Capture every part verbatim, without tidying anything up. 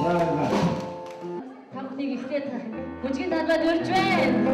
Тамхныг ихтэй хүчгийн талбайд өрж байна.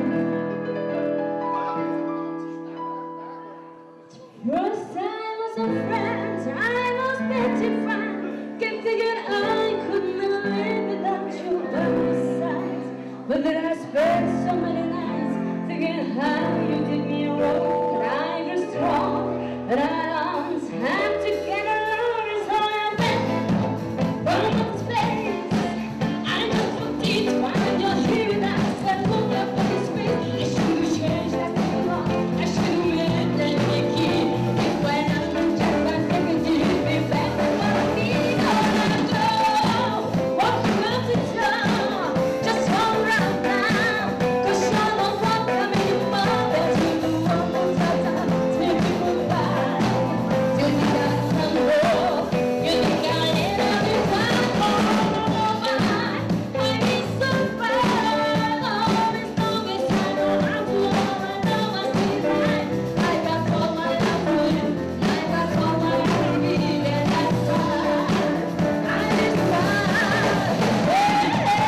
First I was a friend, I was petrified. Kept thinking I could never live without you by my side. But then I spent so many nights thinking how you did me wrong. And I grew strong, but I don't have to get along. It's all I went from the space. I know from deep when you're here with us. I look up at his face. I should have changed that so long. I should have lived and make it. If when I'm not just a second, you'd be back to what I need. All I go, walking up the door. Just hold around now. Cause you're the one coming in my bed. You do one more time. Tell me goodbye. Till you got some more. You think I ain't having time for nobody. I need somebody. All this long as I know I'm too old. I know I see right. I got all my love for you. I got all my love for me. And that's why I just cry. Hey,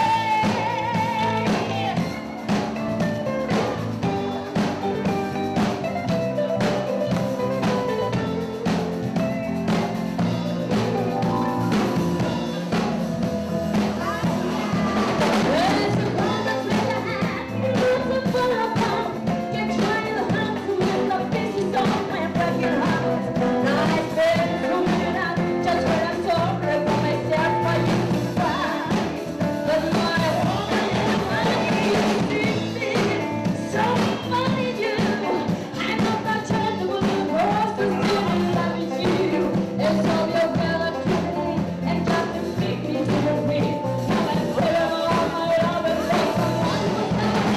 there's a world that's made to have, lots of fun upon. Keep trying hard to win the pieces of my broken heart. Now I spend so many nights just when I'm sorry for myself. I used to cry, but now I want you. I need you to see so funny you. I know that you're the one who was to still be loving you. It's all your relativity and just to make me feel weak. Now I put all my love and faith on one more time.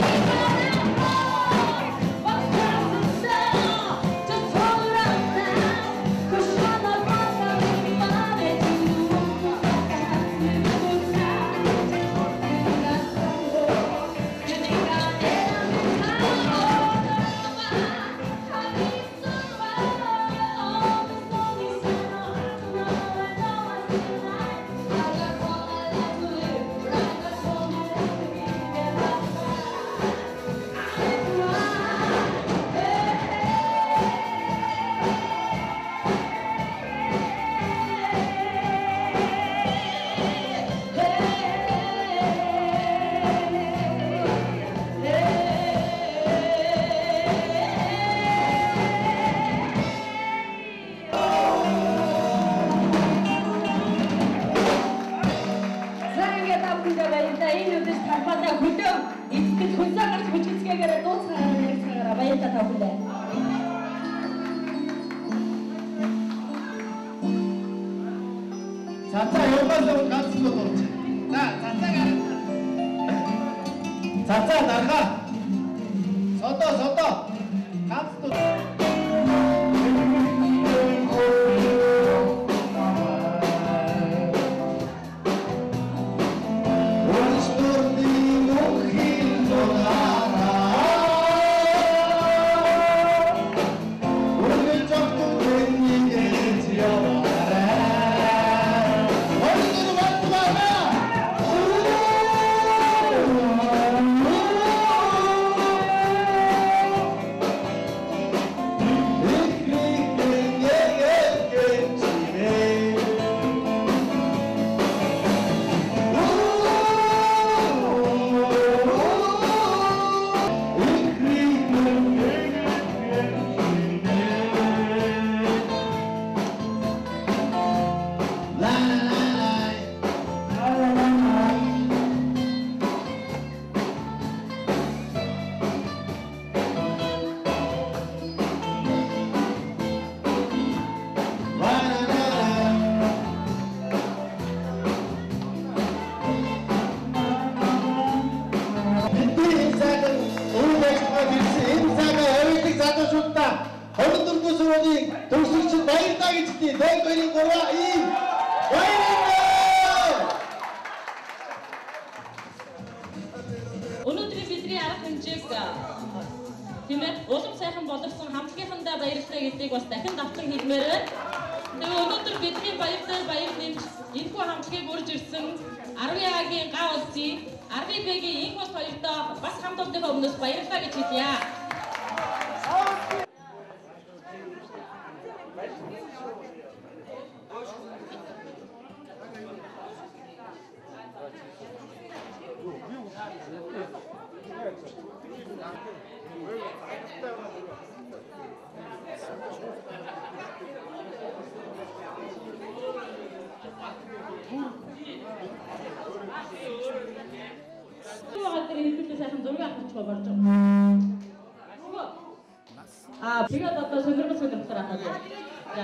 What comes to sell? Just hold it up now. Cause you're the one that made me love it. You do one more time. You do one time. You got some more. You think I'll never be tired. I need somebody. All this long as I know I know I know I see right. I got all my life to live. I got all my life to give. And that's why I cry. За ингээд авчихсан баярлалаа. Энэ өдөр тархалаа хөдөө эцгэд хөлсөө гарч хүчицгээгээр дууцгаараа ярьцгаараа баярлалаа та бүхэндээ. Цацаа яваасаа ганц л дурч. За цацаа гараа. Цацаа дарга. Содо содо. Ганц л. Өнөөдрийн бидний арга хэмжээг тийм ээ улам сайхан боловсон хамтлагийнхандаа баярлалаа гэдгийг бас дахин давтан хэлмээр байна. Тэгээ өнөөдөр бидний баяртай баяр нэмж энэхүү хамтлагийг урьж ирсэн арван Бэгийн энэ бас хоёрдоо бас хамт олонныхоо өмнөөс баярлалаа гэж хэлье. А, тэгээд одоо сонирхол сонирхолоор хаад. За.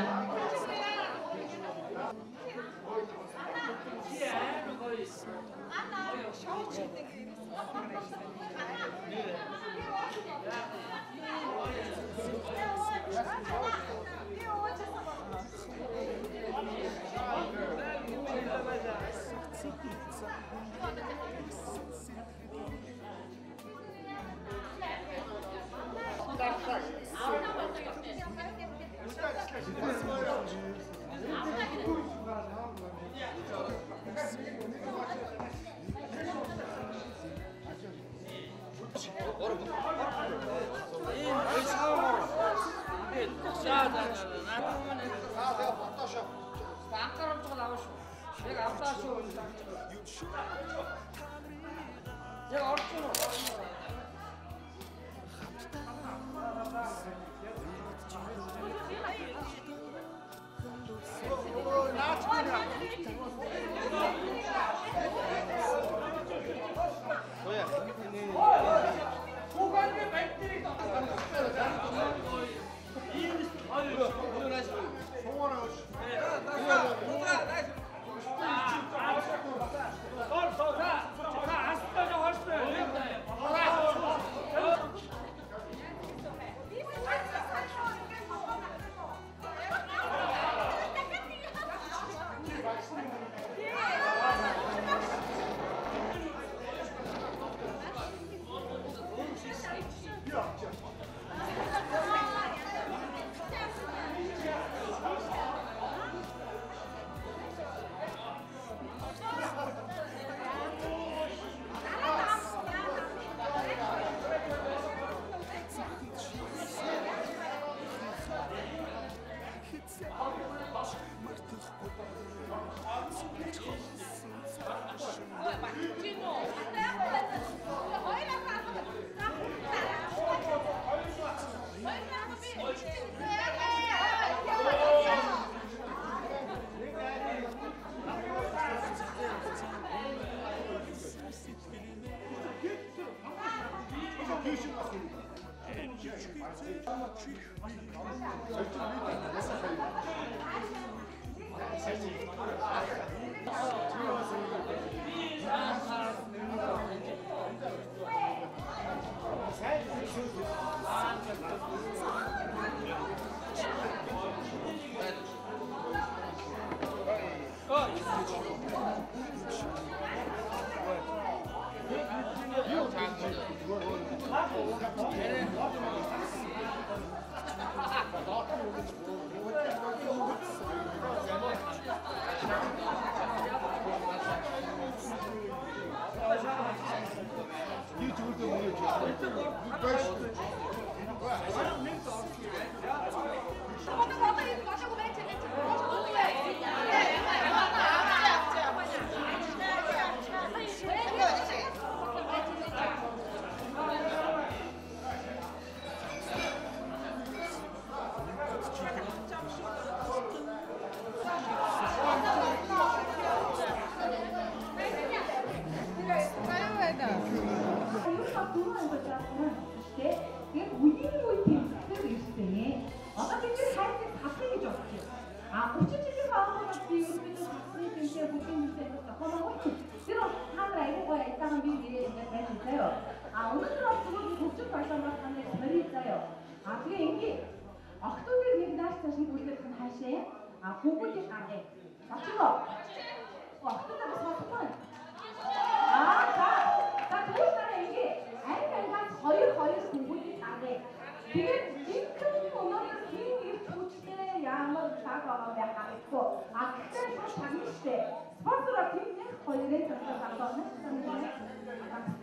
Спонсороо тийм нэг хоёрын төлөв авах нь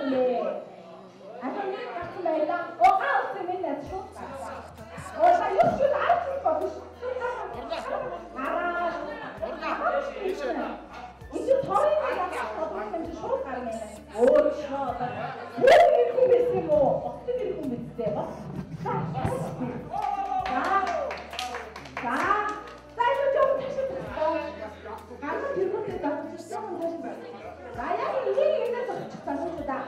гэлээ. Ахаа нэг гацсан байлаа. Угаан утсан минь яд шууд гарсан. Ооса юу ч авч бодож. Араа. Эцэг торын яг бодсон юм чи шууд гарна. Өөр шууд. Бүр их юм байсан юм уу? Оцтой их юм бидтэй бас. За. За. За юу ч юм ташиж байна. Ганц тэргүүрээ давчихсан юм байна. За яг энийг инээд зогсчихсан шүү дээ.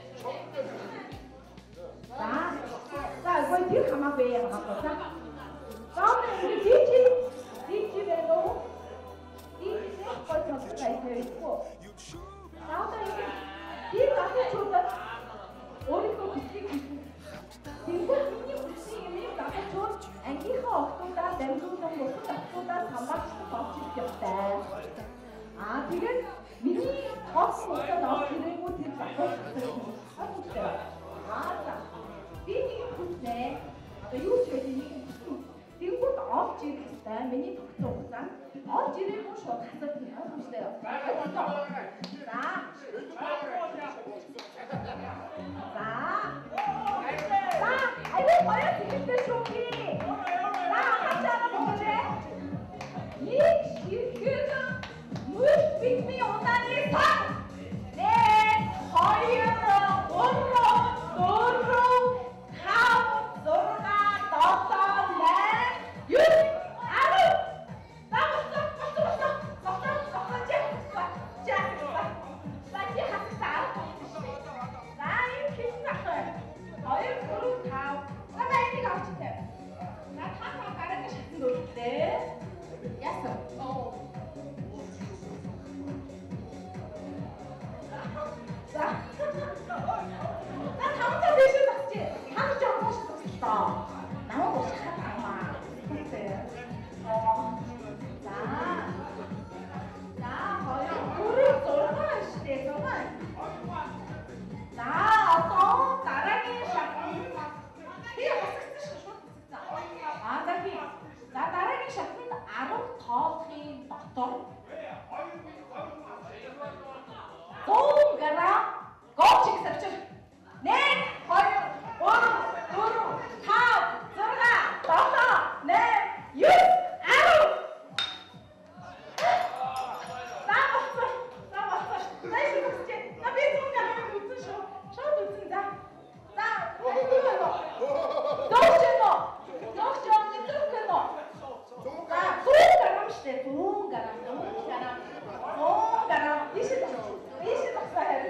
За. За гой тэр хамаагүй юм байна. За. За энэ дижи дижи бэлөө. Дижи гой зогсчихсан юм. За одоо энэ дахиж чуудаад өөрийнхөө хүслийг хийсэн. Тэгвэл миний хүссэн юмыг дахиж чууд ангийнхаа охтуудаа дамжуулан бусад охтуудаа хамгаалсан болж ирдэг. Аа тэгээд миний хос мөсөд авч ирээгүй тэр захиалж байгаа. Аа за. Би нэг хүснээ. Одоо юу ч гэдэг нэг хүснэ. Тэнгүүд олж ирэх хэрэгтэй. Миний тогтсон хугацаанд олж ирээгүй шууд хасаад тийм ойлгомжтой. За. За. За, аюу гоё сэтгэлтэй шүү би. За, хачаа бүгдээ. Нэг ширхэг мөс бидний удааны сан. Нэг, хоёр, гурван, дөрвөн, хав, зургаан, дотоод, найр, юус, арав. За, босоо, босоо, босоо, босоо, босоо, чек, чек. За, чи хасаа. За, энэ хийсэн ахаа. Хоёр, гурван, тав. За, энийг авч таа. За, та та гараад шатсан дөрөвтэй. Яасан? Оо. За. За, тавцаа дэше тагчи. Хаа ч явах шүү дээ. Намайг уушхаа тамаа. Оо. За. За, хоёр, гурван, зургаан штэ, зургаан. За, одоо дараагийн шатны. Би хасагч шүү. Аа, дахи. За, дараагийн шатнд арав тоолохын дотор зуун грамм гоочиг савчир. Нэг, хоёр, гурван, дөрвөн, тав, зургаан, дотоо, найр, юус, арав. За, босоо. За, босоо. За, чи босоо. За, би зуун грамм үзэн шүү. Шууд үзэн за. За, дөөшөө. Дөөшөө нэтрүүкэнө. За, зуун грамм штэ, зуун грамм, зуун грамм. Зуун грамм. Ишээ босоо. Ишээ босоо хэрэг.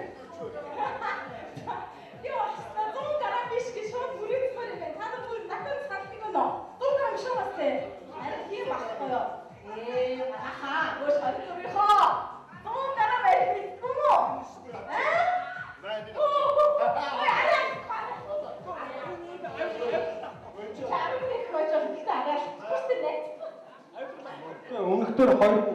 Яа, зуун грамм биш гэж шууд бүрээс мөрөө байна. Та нар бүр надад салдаг өнөө. зуун грамм шүү басте. Харин тийм байхгүй юу? Ээ, аха, гоош харагдчихоо. зуун грамм байх юм уу? Аа? Өнөختөр хоёр